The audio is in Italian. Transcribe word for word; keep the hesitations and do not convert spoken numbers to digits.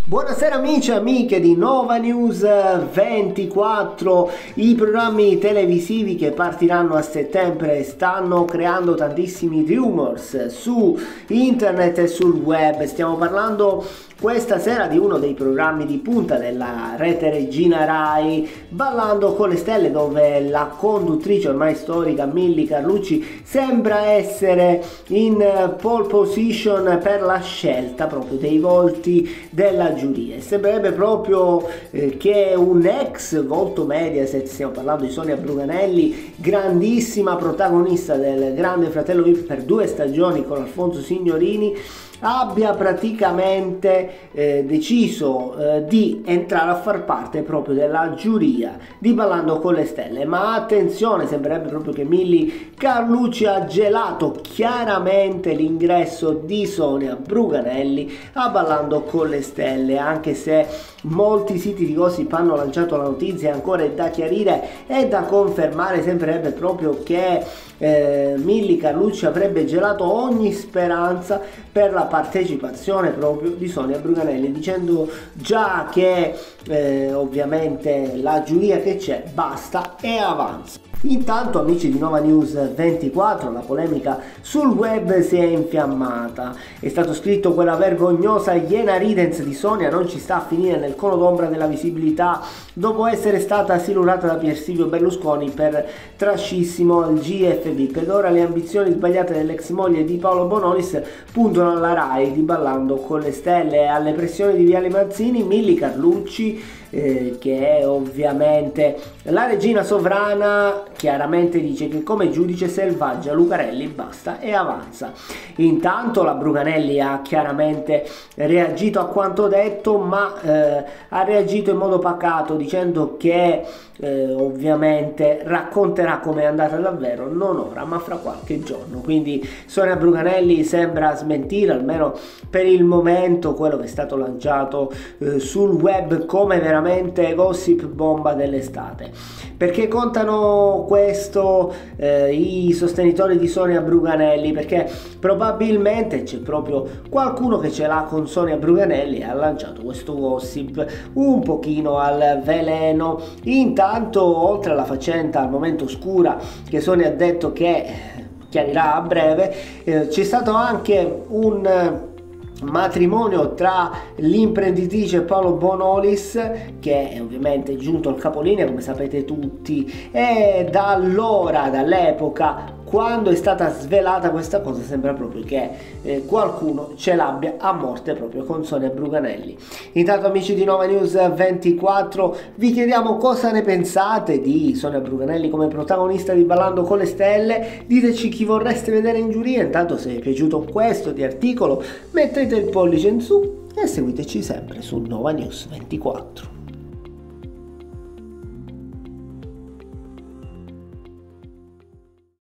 Buonasera amici e amiche di Nova News ventiquattro. I programmi televisivi che partiranno a settembre stanno creando tantissimi rumors su internet e sul web. Stiamo parlando questa sera di uno dei programmi di punta della rete regina Rai, Ballando con le stelle, dove la conduttrice ormai storica Milly Carlucci sembra essere in pole position per la scelta proprio dei volti della giuria. Sembrerebbe proprio eh, che un ex volto Mediaset, stiamo parlando di Sonia Bruganelli, grandissima protagonista del Grande Fratello V I P per due stagioni con Alfonso Signorini, abbia praticamente eh, deciso eh, di entrare a far parte proprio della giuria di Ballando con le stelle. Ma attenzione, sembrerebbe proprio che Milly Carlucci ha gelato chiaramente l'ingresso di Sonia Bruganelli a Ballando con le stelle, anche se molti siti di gossip hanno lanciato la notizia, ancora è da chiarire e da confermare. Sembrerebbe proprio che eh, Milly Carlucci avrebbe gelato ogni speranza per la partecipazione proprio di Sonia Bruganelli, dicendo già che eh, ovviamente la giuria che c'è basta e avanza. Intanto amici di Nova News ventiquattro, la polemica sul web si è infiammata. È stato scritto: quella vergognosa iena ridens di Sonia non ci sta a finire nel cono d'ombra della visibilità dopo essere stata silurata da Pier Silvio Berlusconi per trascissimo al G F V, ed ora le ambizioni sbagliate dell'ex moglie di Paolo Bonolis puntano alla Rai di Ballando con le stelle e alle pressioni di Viale Mazzini. Milly Carlucci, eh, che è ovviamente la regina sovrana, chiaramente dice che come giudice selvaggia Lucarelli basta e avanza. Intanto la Bruganelli ha chiaramente reagito a quanto detto, ma eh, ha reagito in modo pacato, dicendo che eh, ovviamente racconterà come è andata davvero, non ora ma fra qualche giorno. Quindi Sonia Bruganelli sembra smentire, almeno per il momento, quello che è stato lanciato eh, sul web come veramente gossip bomba dell'estate. Perché contano questo eh, i sostenitori di Sonia Bruganelli? Perché probabilmente c'è proprio qualcuno che ce l'ha con Sonia Bruganelli e ha lanciato questo gossip un pochino al veleno. Intanto, oltre alla faccenda al momento oscura che Sonia ha detto che chiarirà a breve, eh, c'è stato anche un matrimonio tra l'imprenditrice Paolo Bonolis, che è ovviamente giunto al capolinea come sapete tutti, e da allora, dall'epoca quando è stata svelata questa cosa, sembra proprio che eh, qualcuno ce l'abbia a morte proprio con Sonia Bruganelli. Intanto amici di Nova News ventiquattro, vi chiediamo cosa ne pensate di Sonia Bruganelli come protagonista di Ballando con le stelle. Diteci chi vorreste vedere in giuria. Intanto, se vi è piaciuto questo di articolo, mettete il pollice in su e seguiteci sempre su Nova News ventiquattro.